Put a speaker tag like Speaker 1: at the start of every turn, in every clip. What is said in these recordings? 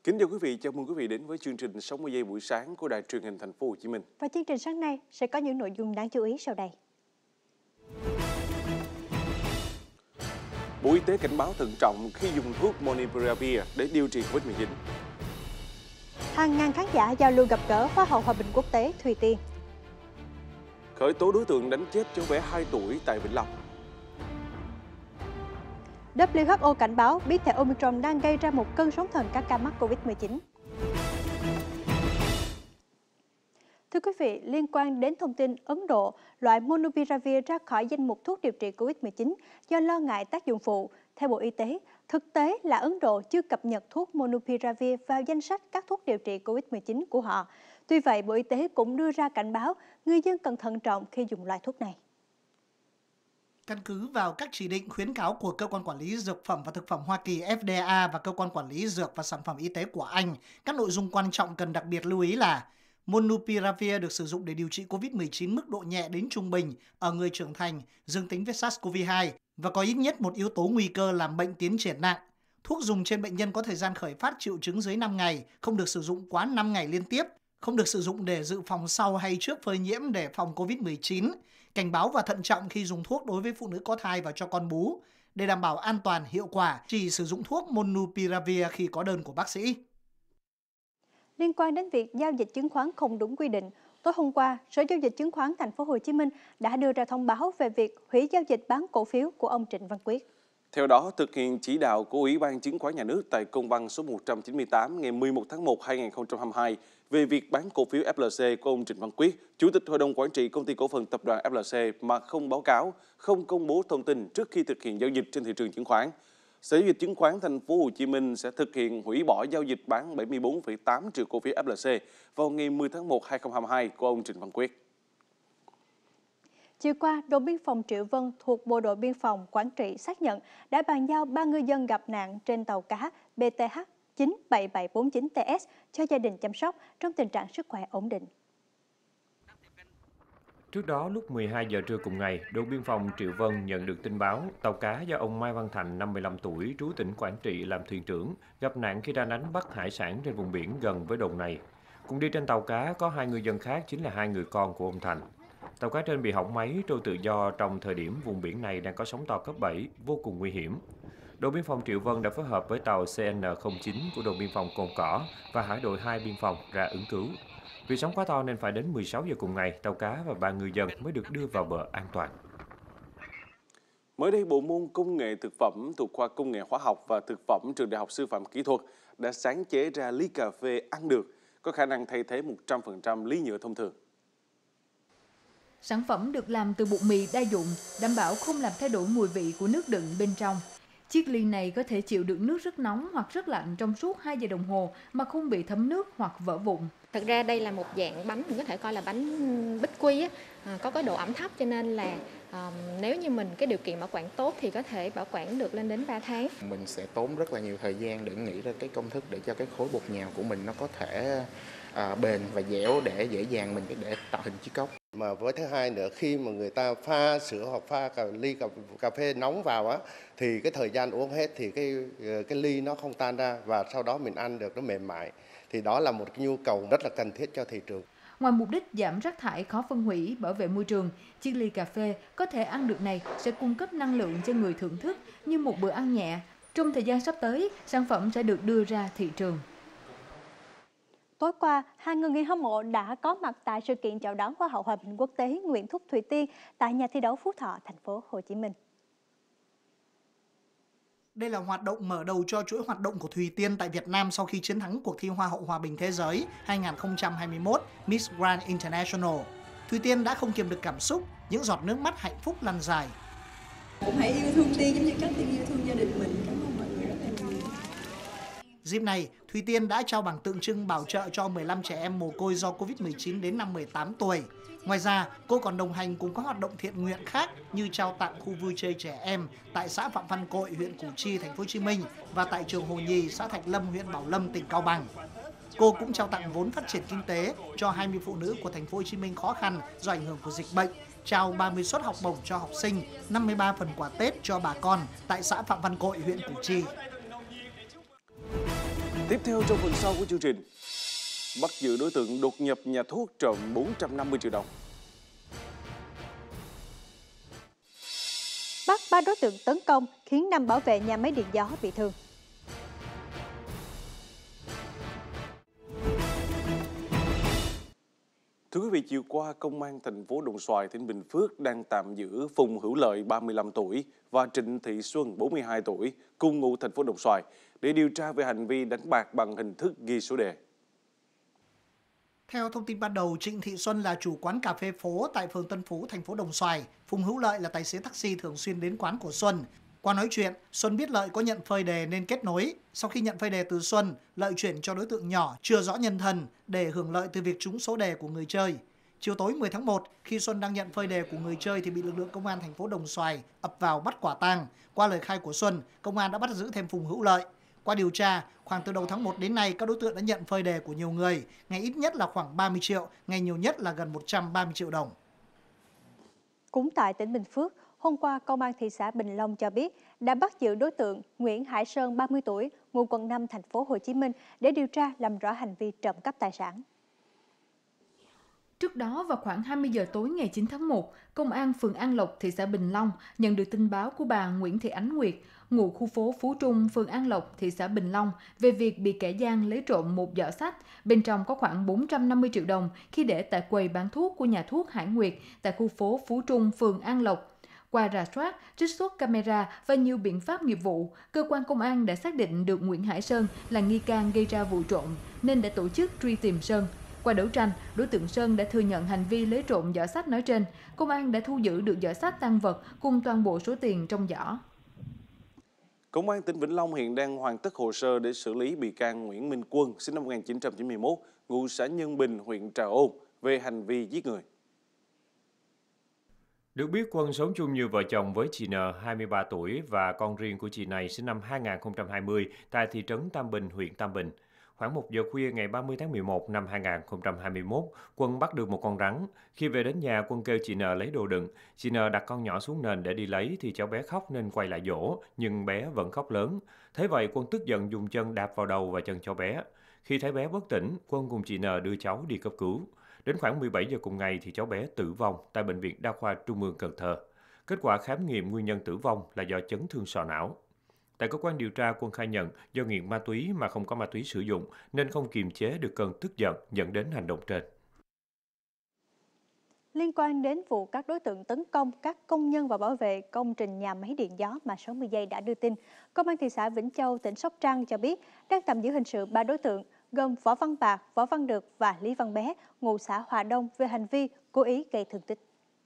Speaker 1: Kính chào quý vị, chào mừng quý vị đến với chương trình 60 giây buổi sáng của Đài Truyền hình Thành phố Hồ Chí Minh.
Speaker 2: Và chương trình sáng nay sẽ có những nội dung đáng chú ý sau đây.
Speaker 1: Bộ Y tế cảnh báo thận trọng khi dùng thuốc Monopiravir để điều trị Covid-19.
Speaker 2: Hàng ngàn khán giả giao lưu gặp gỡ Hoa hậu Hòa bình quốc tế Thùy Tiên.
Speaker 1: Khởi tố đối tượng đánh chết cháu bé 2 tuổi tại Vĩnh Long.
Speaker 2: WHO cảnh báo biến thể Omicron đang gây ra một cơn sóng thần các ca mắc Covid-19. Thưa quý vị, liên quan đến thông tin Ấn Độ loại Monopiravir ra khỏi danh mục thuốc điều trị Covid-19 do lo ngại tác dụng phụ, theo Bộ Y tế, thực tế là Ấn Độ chưa cập nhật thuốc Monopiravir vào danh sách các thuốc điều trị Covid-19 của họ. Tuy vậy, Bộ Y tế cũng đưa ra cảnh báo người dân cần thận trọng khi dùng loại thuốc này.
Speaker 3: Căn cứ vào các chỉ định khuyến cáo của Cơ quan Quản lý Dược phẩm và Thực phẩm Hoa Kỳ FDA và Cơ quan Quản lý Dược và Sản phẩm Y tế của Anh, các nội dung quan trọng cần đặc biệt lưu ý là Monopiravir được sử dụng để điều trị COVID-19 mức độ nhẹ đến trung bình ở người trưởng thành, dương tính với SARS-CoV-2 và có ít nhất một yếu tố nguy cơ làm bệnh tiến triển nặng. Thuốc dùng trên bệnh nhân có thời gian khởi phát triệu chứng dưới 5 ngày, không được sử dụng quá 5 ngày liên tiếp, không được sử dụng để dự phòng sau hay trước phơi nhiễm để phòng COVID-19. Cảnh báo và thận trọng khi dùng thuốc đối với phụ nữ có thai và cho con bú. Để đảm bảo an toàn, hiệu quả, chỉ sử dụng thuốc Monopiravir khi có đơn của bác sĩ.
Speaker 2: Liên quan đến việc giao dịch chứng khoán không đúng quy định, tối hôm qua, Sở Giao dịch Chứng khoán Thành phố Hồ Chí Minh đã đưa ra thông báo về việc hủy giao dịch bán cổ phiếu của ông Trịnh Văn Quyết.
Speaker 1: Theo đó, thực hiện chỉ đạo của Ủy ban Chứng khoán Nhà nước tại công văn số 198 ngày 11 tháng 1 2022 về việc bán cổ phiếu FLC của ông Trịnh Văn Quyết, Chủ tịch Hội đồng Quản trị Công ty Cổ phần Tập đoàn FLC mà không báo cáo, không công bố thông tin trước khi thực hiện giao dịch trên thị trường chứng khoán. Sở Giao dịch Chứng khoán Thành phố Hồ Chí Minh sẽ thực hiện hủy bỏ giao dịch bán 74,8 triệu cổ phiếu FLC vào ngày 10 tháng 1 2022 của ông Trịnh Văn Quyết.
Speaker 2: Chiều qua, đồn biên phòng Triệu Vân thuộc Bộ đội Biên phòng Quảng Trị xác nhận đã bàn giao 3 ngư dân gặp nạn trên tàu cá BTH 97749TS cho gia đình chăm sóc trong tình trạng sức khỏe ổn định.
Speaker 4: Trước đó, lúc 12 giờ trưa cùng ngày, đồn biên phòng Triệu Vân nhận được tin báo tàu cá do ông Mai Văn Thành, 55 tuổi, trú tỉnh Quảng Trị làm thuyền trưởng, gặp nạn khi đang đánh bắt hải sản trên vùng biển gần với đồn này. Cùng đi trên tàu cá có 2 ngư dân khác, chính là 2 người con của ông Thành. Tàu cá trên bị hỏng máy trôi tự do trong thời điểm vùng biển này đang có sóng to cấp 7, vô cùng nguy hiểm. Đồn biên phòng Triệu Vân đã phối hợp với tàu CN09 của đồn biên phòng Cồn Cỏ và hải đội 2 biên phòng ra ứng cứu. Vì sóng quá to nên phải đến 16 giờ cùng ngày, tàu cá và 3 ngư dân mới được đưa vào bờ an toàn.
Speaker 1: Mới đây, bộ môn Công nghệ thực phẩm thuộc khoa Công nghệ Hóa học và Thực phẩm Trường Đại học Sư phạm Kỹ thuật đã sáng chế ra ly cà phê ăn được, có khả năng thay thế 100% ly nhựa thông thường.
Speaker 5: Sản phẩm được làm từ bột mì đa dụng, đảm bảo không làm thay đổi mùi vị của nước đựng bên trong. Chiếc ly này có thể chịu đựng nước rất nóng hoặc rất lạnh trong suốt 2 giờ đồng hồ mà không bị thấm nước hoặc vỡ vụn.
Speaker 6: Thực ra đây là một dạng bánh, mình có thể coi là bánh bích quy, có cái độ ẩm thấp cho nên là nếu như mình cái điều kiện bảo quản tốt thì có thể bảo quản được lên đến 3 tháng.
Speaker 7: Mình sẽ tốn rất là nhiều thời gian để nghĩ ra cái công thức để cho cái khối bột nhào của mình nó có thể bền và dẻo để dễ dàng mình để tạo hình chiếc cốc.
Speaker 8: Mà với thứ hai nữa, khi mà người ta pha sữa hoặc pha ly cà phê nóng vào á, thì cái thời gian uống hết thì cái ly nó không tan ra và sau đó mình ăn được nó mềm mại. Thì đó là một cái nhu cầu rất là cần thiết cho thị trường.
Speaker 5: Ngoài mục đích giảm rác thải khó phân hủy, bảo vệ môi trường, chiếc ly cà phê có thể ăn được này sẽ cung cấp năng lượng cho người thưởng thức như một bữa ăn nhẹ. Trong thời gian sắp tới, sản phẩm sẽ được đưa ra thị trường.
Speaker 2: Tối qua, hàng ngàn người hâm mộ đã có mặt tại sự kiện chào đón Hoa hậu Hòa bình quốc tế Nguyễn Thúc Thùy Tiên tại nhà thi đấu Phú Thọ, Thành phố Hồ Chí Minh.
Speaker 3: Đây là hoạt động mở đầu cho chuỗi hoạt động của Thùy Tiên tại Việt Nam sau khi chiến thắng cuộc thi Hoa hậu Hòa bình Thế giới 2021 Miss Grand International. Thùy Tiên đã không kiềm được cảm xúc, những giọt nước mắt hạnh phúc lăn dài.
Speaker 9: Cũng hãy yêu thương Tiên giống như cách Tiên yêu thương gia đình mình. Cảm ơn mọi người rất là nhiều.
Speaker 3: Dịp này, Thùy Tiên đã trao bằng tượng trưng bảo trợ cho 15 trẻ em mồ côi do Covid-19 đến năm 18 tuổi. Ngoài ra, cô còn đồng hành cùng các hoạt động thiện nguyện khác như trao tặng khu vui chơi trẻ em tại xã Phạm Văn Cội, huyện Củ Chi, Thành phố Hồ Chí Minh và tại trường Hồ Nhì, xã Thạch Lâm, huyện Bảo Lâm, tỉnh Cao Bằng. Cô cũng trao tặng vốn phát triển kinh tế cho 20 phụ nữ của Thành phố Hồ Chí Minh khó khăn do ảnh hưởng của dịch bệnh, trao 30 suất học bổng cho học sinh, 53 phần quà Tết cho bà con tại xã Phạm Văn Cội, huyện Củ Chi.
Speaker 1: Tiếp theo trong phần sau của chương trình, bắt giữ đối tượng đột nhập nhà thuốc trộm 450 triệu đồng.
Speaker 2: Bắt 3 đối tượng tấn công khiến 5 bảo vệ nhà máy điện gió bị thương.
Speaker 1: Thưa quý vị, chiều qua, Công an thành phố Đồng Xoài, tỉnh Bình Phước đang tạm giữ Phùng Hữu Lợi, 35 tuổi và Trịnh Thị Xuân, 42 tuổi, cùng ngụ thành phố Đồng Xoài để điều tra về hành vi đánh bạc bằng hình thức ghi số đề.
Speaker 3: Theo thông tin ban đầu, Trịnh Thị Xuân là chủ quán cà phê phố tại phường Tân Phú, thành phố Đồng Xoài. Phùng Hữu Lợi là tài xế taxi thường xuyên đến quán của Xuân. Qua nói chuyện, Xuân biết Lợi có nhận phơi đề nên kết nối. Sau khi nhận phơi đề từ Xuân, Lợi chuyển cho đối tượng nhỏ chưa rõ nhân thân để hưởng lợi từ việc trúng số đề của người chơi. Chiều tối 10 tháng 1, khi Xuân đang nhận phơi đề của người chơi thì bị lực lượng công an thành phố Đồng Xoài ập vào bắt quả tang. Qua lời khai của Xuân, công an đã bắt giữ thêm Phùng Hữu Lợi. Qua điều tra, khoảng từ đầu tháng 1 đến nay, các đối tượng đã nhận phơi đề của nhiều người, ngày ít nhất là khoảng 30 triệu, ngày nhiều nhất là gần 130 triệu đồng.
Speaker 2: Cũng tại tỉnh Bình Phước, hôm qua, Công an thị xã Bình Long cho biết đã bắt giữ đối tượng Nguyễn Hải Sơn, 30 tuổi, ngụ quận 5, thành phố Hồ Chí Minh để điều tra làm rõ hành vi trộm cắp tài sản.
Speaker 5: Trước đó, vào khoảng 20 giờ tối ngày 9 tháng 1, Công an phường An Lộc, thị xã Bình Long nhận được tin báo của bà Nguyễn Thị Ánh Nguyệt, ngụ khu phố Phú Trung, phường An Lộc, thị xã Bình Long về việc bị kẻ gian lấy trộm một giỏ sách, bên trong có khoảng 450 triệu đồng khi để tại quầy bán thuốc của nhà thuốc Hải Nguyệt tại khu phố Phú Trung, phường An Lộc. Qua rà soát, trích xuất camera và nhiều biện pháp nghiệp vụ, cơ quan công an đã xác định được Nguyễn Hải Sơn là nghi can gây ra vụ trộm nên đã tổ chức truy tìm Sơn. Qua đấu tranh, đối tượng Sơn đã thừa nhận hành vi lấy trộm giỏ sách nói trên. Công an đã thu giữ được giỏ sách tang vật cùng toàn bộ số tiền trong giỏ.
Speaker 1: Công an tỉnh Vĩnh Long hiện đang hoàn tất hồ sơ để xử lý bị can Nguyễn Minh Quân, sinh năm 1991, ngụ xã Nhân Bình, huyện Trà Ôn, về hành vi giết người.
Speaker 4: Được biết, Quân sống chung như vợ chồng với chị N, 23 tuổi và con riêng của chị này sinh năm 2020 tại thị trấn Tam Bình, huyện Tam Bình. Khoảng 1 giờ khuya ngày 30 tháng 11 năm 2021, Quân bắt được một con rắn. Khi về đến nhà, Quân kêu chị N lấy đồ đựng. Chị N đặt con nhỏ xuống nền để đi lấy thì cháu bé khóc nên quay lại dỗ, nhưng bé vẫn khóc lớn. Thế vậy, Quân tức giận dùng chân đạp vào đầu và chân cháu bé. Khi thấy bé bất tỉnh, Quân cùng chị N đưa cháu đi cấp cứu. Đến khoảng 17 giờ cùng ngày thì cháu bé tử vong tại Bệnh viện Đa khoa Trung ương Cần Thơ. Kết quả khám nghiệm nguyên nhân tử vong là do chấn thương sọ não. Tại cơ quan điều tra, Quân khai nhận do nghiện ma túy mà không có ma túy sử dụng nên không kiềm chế được cơn tức giận dẫn đến hành động trên.
Speaker 2: Liên quan đến vụ các đối tượng tấn công các công nhân và bảo vệ công trình nhà máy điện gió mà 60 giây đã đưa tin, Công an thị xã Vĩnh Châu, tỉnh Sóc Trăng cho biết đang tạm giữ hình sự 3 đối tượng gồm Võ Văn Bạc, Võ Văn Được và Lý Văn Bé, ngụ xã Hòa Đông về hành vi cố ý gây thương tích.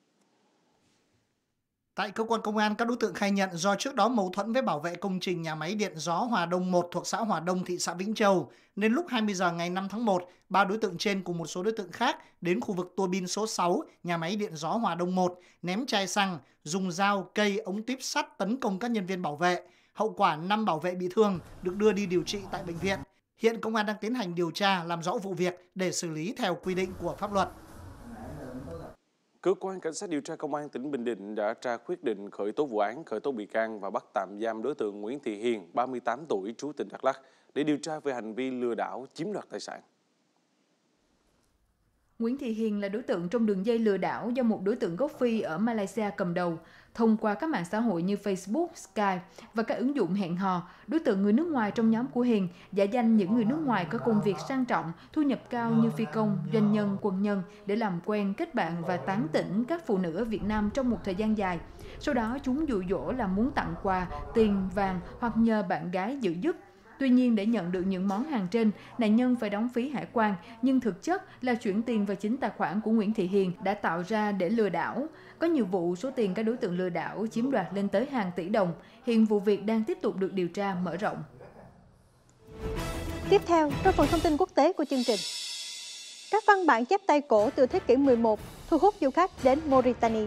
Speaker 3: Tại cơ quan công an, các đối tượng khai nhận do trước đó mâu thuẫn với bảo vệ công trình nhà máy điện gió Hòa Đông 1 thuộc xã Hòa Đông, thị xã Vĩnh Châu, nên lúc 20 giờ ngày 5 tháng 1, 3 đối tượng trên cùng một số đối tượng khác đến khu vực tua bin số 6, nhà máy điện gió Hòa Đông 1, ném chai xăng, dùng dao, cây, ống tuyếp sắt tấn công các nhân viên bảo vệ. Hậu quả 5 bảo vệ bị thương được đưa đi điều trị tại bệnh viện. Hiện công an đang tiến hành điều tra, làm rõ vụ việc để xử lý theo quy định của pháp luật.
Speaker 1: Cơ quan Cảnh sát điều tra Công an tỉnh Bình Định đã ra quyết định khởi tố vụ án, khởi tố bị can và bắt tạm giam đối tượng Nguyễn Thị Hiền, 38 tuổi, trú tỉnh Đắk Lắk để điều tra về hành vi lừa đảo chiếm đoạt tài sản.
Speaker 5: Nguyễn Thị Hiền là đối tượng trong đường dây lừa đảo do một đối tượng gốc Phi ở Malaysia cầm đầu. Thông qua các mạng xã hội như Facebook, Skype và các ứng dụng hẹn hò, đối tượng người nước ngoài trong nhóm của Hiền giả danh những người nước ngoài có công việc sang trọng, thu nhập cao như phi công, doanh nhân, quân nhân để làm quen, kết bạn và tán tỉnh các phụ nữ ở Việt Nam trong một thời gian dài. Sau đó chúng dụ dỗ là muốn tặng quà, tiền, vàng hoặc nhờ bạn gái giữ giúp. Tuy nhiên, để nhận được những món hàng trên, nạn nhân phải đóng phí hải quan, nhưng thực chất là chuyển tiền vào chính tài khoản của Nguyễn Thị Hiền đã tạo ra để lừa đảo. Có nhiều vụ số tiền các đối tượng lừa đảo chiếm đoạt lên tới hàng tỷ đồng. Hiện vụ việc đang tiếp tục được điều tra mở rộng.
Speaker 2: Tiếp theo, trong phần thông tin quốc tế của chương trình, các văn bản chép tay cổ từ thế kỷ 11 thu hút du khách đến Mauritania.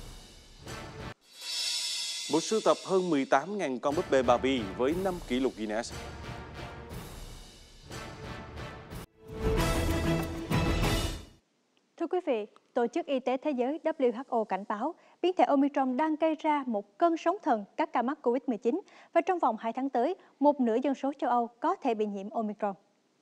Speaker 1: Một sưu tập hơn 18.000 con búp bê Barbie với 5 kỷ lục Guinness.
Speaker 2: Thưa quý vị, Tổ chức Y tế Thế giới WHO cảnh báo biến thể Omicron đang gây ra một cơn sóng thần các ca mắc COVID-19 và trong vòng 2 tháng tới, một nửa dân số châu Âu có thể bị nhiễm Omicron.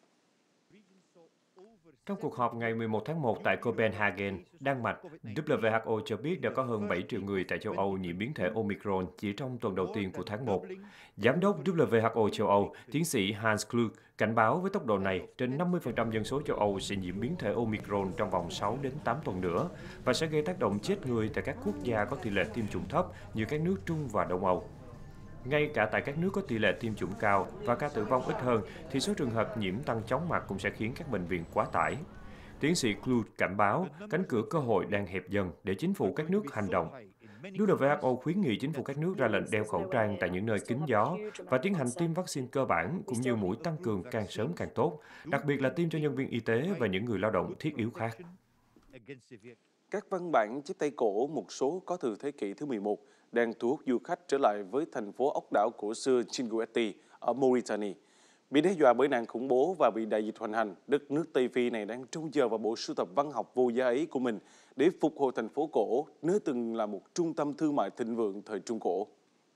Speaker 4: Trong cuộc họp ngày 11 tháng 1 tại Copenhagen, Đan Mạch, WHO cho biết đã có hơn 7 triệu người tại châu Âu nhiễm biến thể Omicron chỉ trong tuần đầu tiên của tháng 1. Giám đốc WHO châu Âu, tiến sĩ Hans Kluge, cảnh báo với tốc độ này, trên 50% dân số châu Âu sẽ nhiễm biến thể Omicron trong vòng 6 đến 8 tuần nữa và sẽ gây tác động chết người tại các quốc gia có tỷ lệ tiêm chủng thấp như các nước Trung và Đông Âu. Ngay cả tại các nước có tỷ lệ tiêm chủng cao và ca tử vong ít hơn, thì số trường hợp nhiễm tăng chóng mặt cũng sẽ khiến các bệnh viện quá tải. Tiến sĩ Kluge cảnh báo cánh cửa cơ hội đang hẹp dần để chính phủ các nước hành động. WHO khuyến nghị chính phủ các nước ra lệnh đeo khẩu trang tại những nơi kín gió và tiến hành tiêm vaccine cơ bản cũng như mũi tăng cường càng sớm càng tốt, đặc biệt là tiêm cho nhân viên y tế và những người lao động thiết yếu khác.
Speaker 1: Các văn bản chép tay cổ, một số có từ thế kỷ thứ 11, đang thu hút du khách trở lại với thành phố ốc đảo cổ xưa Chinguetti ở Mauritania. Bị đe dọa bởi nạn khủng bố và bị đại dịch hoành hành, đất nước Tây Phi này đang trông chờ vào bộ sưu tập văn học vô giá ấy của mình để phục hồi thành phố cổ, nơi từng là một trung tâm thương mại thịnh vượng thời Trung Cổ.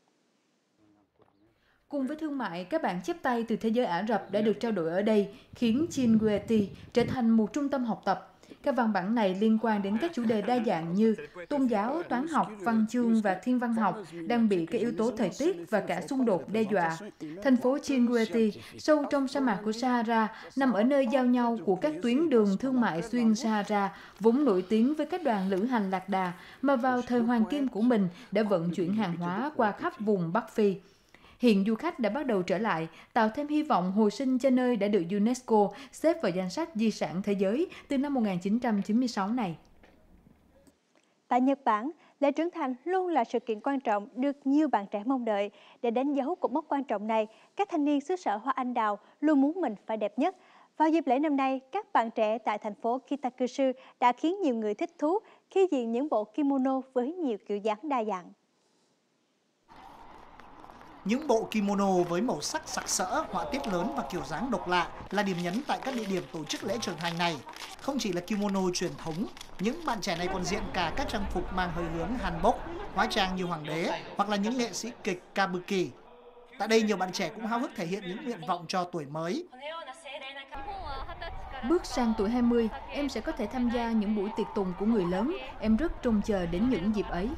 Speaker 5: Cùng với thương mại, các bản chép tay từ thế giới Ả Rập đã được trao đổi ở đây, khiến Chinguetti trở thành một trung tâm học tập. Các văn bản này liên quan đến các chủ đề đa dạng như tôn giáo, toán học, văn chương và thiên văn học đang bị các yếu tố thời tiết và cả xung đột đe dọa. Thành phố Chinguetti, sâu trong sa mạc của Sahara, nằm ở nơi giao nhau của các tuyến đường thương mại xuyên Sahara, vốn nổi tiếng với các đoàn lữ hành lạc đà mà vào thời hoàng kim của mình đã vận chuyển hàng hóa qua khắp vùng Bắc Phi. Hiện du khách đã bắt đầu trở lại, tạo thêm hy vọng hồi sinh cho nơi đã được UNESCO xếp vào danh sách di sản thế giới từ năm 1996 này.
Speaker 2: Tại Nhật Bản, lễ trưởng thành luôn là sự kiện quan trọng được nhiều bạn trẻ mong đợi. Để đánh dấu cột mốc quan trọng này, các thanh niên xứ sở hoa anh đào luôn muốn mình phải đẹp nhất. Vào dịp lễ năm nay, các bạn trẻ tại thành phố Kitakyushu đã khiến nhiều người thích thú khi diện những bộ kimono với nhiều kiểu dáng đa dạng.
Speaker 3: Những bộ kimono với màu sắc sặc sỡ, họa tiết lớn và kiểu dáng độc lạ là điểm nhấn tại các địa điểm tổ chức lễ trưởng thành này. Không chỉ là kimono truyền thống, những bạn trẻ này còn diện cả các trang phục mang hơi hướng hanbok, hóa trang như hoàng đế hoặc là những nghệ sĩ kịch kabuki. Tại đây, nhiều bạn trẻ cũng háo hức thể hiện những nguyện vọng cho tuổi mới.
Speaker 5: Bước sang tuổi 20, em sẽ có thể tham gia những buổi tiệc tùng của người lớn. Em rất trông chờ đến những dịp ấy.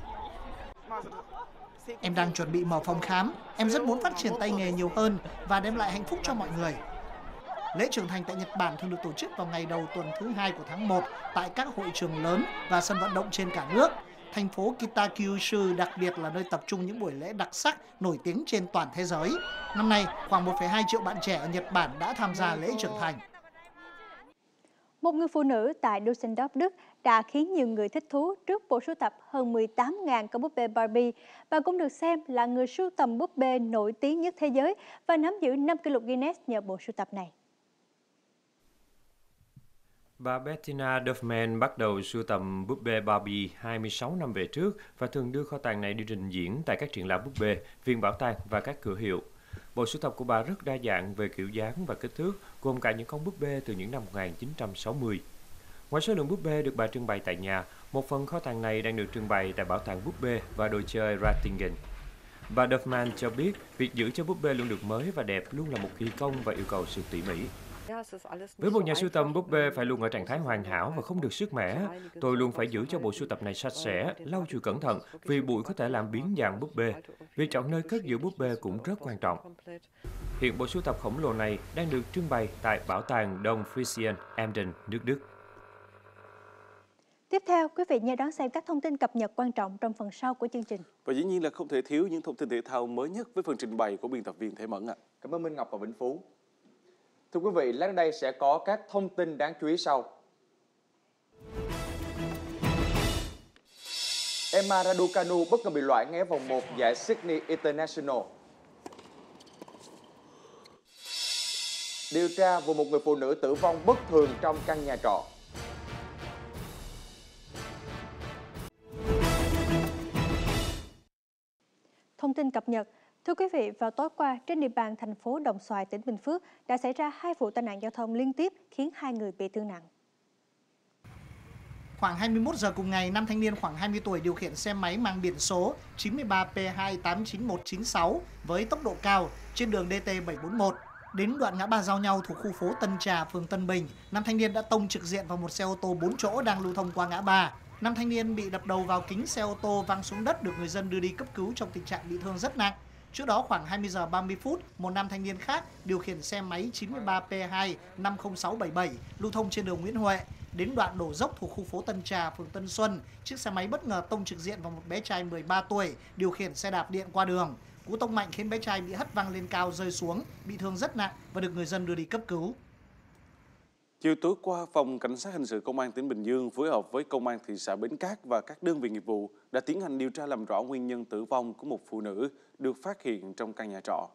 Speaker 3: Em đang chuẩn bị mở phòng khám. Em rất muốn phát triển tay nghề nhiều hơn và đem lại hạnh phúc cho mọi người. Lễ trưởng thành tại Nhật Bản thường được tổ chức vào ngày đầu tuần thứ 2 của tháng 1 tại các hội trường lớn và sân vận động trên cả nước. Thành phố Kitakyushu đặc biệt là nơi tập trung những buổi lễ đặc sắc nổi tiếng trên toàn thế giới. Năm nay, khoảng 1,2 triệu bạn trẻ ở Nhật Bản đã tham gia lễ trưởng thành.
Speaker 2: Một người phụ nữ tại Düsseldorf, Đức đã khiến nhiều người thích thú trước bộ sưu tập hơn 18.000 con búp bê Barbie. Bà cũng được xem là người sưu tầm búp bê nổi tiếng nhất thế giới và nắm giữ 5 kỷ lục Guinness nhờ bộ sưu tập này.
Speaker 4: Bà Bettina Duffman bắt đầu sưu tầm búp bê Barbie 26 năm về trước và thường đưa kho tàng này đi trình diễn tại các triển lãm búp bê, viện bảo tàng và các cửa hiệu. Bộ sưu tập của bà rất đa dạng về kiểu dáng và kích thước, gồm cả những con búp bê từ những năm 1960. Ngoài số lượng búp bê được bà trưng bày tại nhà, một phần kho tàng này đang được trưng bày tại bảo tàng búp bê và đồ chơi Ratingen. Bà Duffman cho biết việc giữ cho búp bê luôn được mới và đẹp luôn là một kỳ công và yêu cầu sự tỉ mỉ. Với một nhà sưu tầm, búp bê phải luôn ở trạng thái hoàn hảo và không được sứt mẻ. Tôi luôn phải giữ cho bộ sưu tập này sạch sẽ, lau chùi cẩn thận vì bụi có thể làm biến dạng búp bê. Việc chọn nơi cất giữ búp bê cũng rất quan trọng. Hiện bộ sưu tập khổng lồ này đang được trưng bày tại Bảo tàng Đông Frisian, Emden, nước Đức.
Speaker 2: Tiếp theo, quý vị nhớ đón xem các thông tin cập nhật quan trọng trong phần sau của chương trình.
Speaker 1: Và dĩ nhiên là không thể thiếu những thông tin thể thao mới nhất với phần trình bày của biên tập viên Thế Mẫn ạ.
Speaker 10: Cảm ơn Minh Ngọc và Vĩnh Phú. Thưa quý vị, lát đây sẽ có các thông tin đáng chú ý sau. Emma Raducanu bất ngờ bị loại ngay vòng 1 giải Sydney International. Điều tra vụ một người phụ nữ tử vong bất thường trong căn nhà trọ.
Speaker 2: Thông tin cập nhật. Thưa quý vị, vào tối qua, trên địa bàn thành phố Đồng Xoài, tỉnh Bình Phước đã xảy ra 2 vụ tai nạn giao thông liên tiếp khiến 2 người bị thương nặng.
Speaker 3: Khoảng 21 giờ cùng ngày, nam thanh niên khoảng 20 tuổi điều khiển xe máy mang biển số 93P289196 với tốc độ cao trên đường DT741. Đến đoạn ngã ba giao nhau thuộc khu phố Tân Trà, phường Tân Bình, nam thanh niên đã tông trực diện vào một xe ô tô 4 chỗ đang lưu thông qua ngã ba. Nam thanh niên bị đập đầu vào kính xe ô tô, văng xuống đất, được người dân đưa đi cấp cứu trong tình trạng bị thương rất nặng. Trước đó khoảng 20 giờ 30 phút, một nam thanh niên khác điều khiển xe máy 93P250677 lưu thông trên đường Nguyễn Huệ. Đến đoạn đổ dốc thuộc khu phố Tân Trà, phường Tân Xuân, chiếc xe máy bất ngờ tông trực diện vào một bé trai 13 tuổi điều khiển xe đạp điện qua đường. Cú tông mạnh khiến bé trai bị hất văng lên cao, rơi xuống, bị thương rất nặng và được người dân đưa đi cấp cứu.
Speaker 1: Chiều tối qua, Phòng Cảnh sát Hình sự Công an tỉnh Bình Dương phối hợp với Công an thị xã Bến Cát và các đơn vị nghiệp vụ đã tiến hành điều tra làm rõ nguyên nhân tử vong của một phụ nữ được phát hiện trong căn nhà trọ.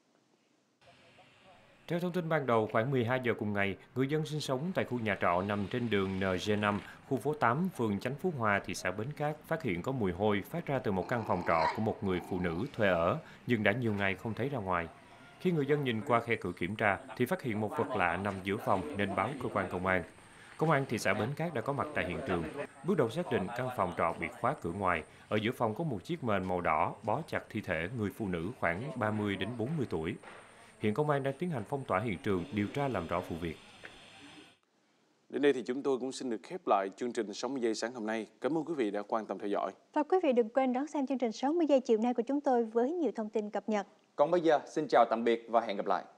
Speaker 4: Theo thông tin ban đầu, khoảng 12 giờ cùng ngày, người dân sinh sống tại khu nhà trọ nằm trên đường NG5, khu phố 8, phường Chánh Phú Hòa, thị xã Bến Cát phát hiện có mùi hôi phát ra từ một căn phòng trọ của một người phụ nữ thuê ở, nhưng đã nhiều ngày không thấy ra ngoài. Khi người dân nhìn qua khe cửa kiểm tra, thì phát hiện một vật lạ nằm giữa phòng nên báo cơ quan công an. Công an thị xã Bến Cát đã có mặt tại hiện trường. Bước đầu xác định căn phòng trọ bị khóa cửa ngoài. Ở giữa phòng có một chiếc mền màu đỏ bó chặt thi thể người phụ nữ khoảng 30 đến 40 tuổi. Hiện công an đang tiến hành phong tỏa hiện trường, điều tra làm rõ vụ việc.
Speaker 1: Đến đây thì chúng tôi cũng xin được khép lại chương trình 60 giây sáng hôm nay. Cảm ơn quý vị đã quan tâm theo dõi.
Speaker 2: Và quý vị đừng quên đón xem chương trình 60 giây chiều nay của chúng tôi với nhiều thông tin cập nhật.
Speaker 10: Còn bây giờ, xin chào tạm biệt và hẹn gặp lại.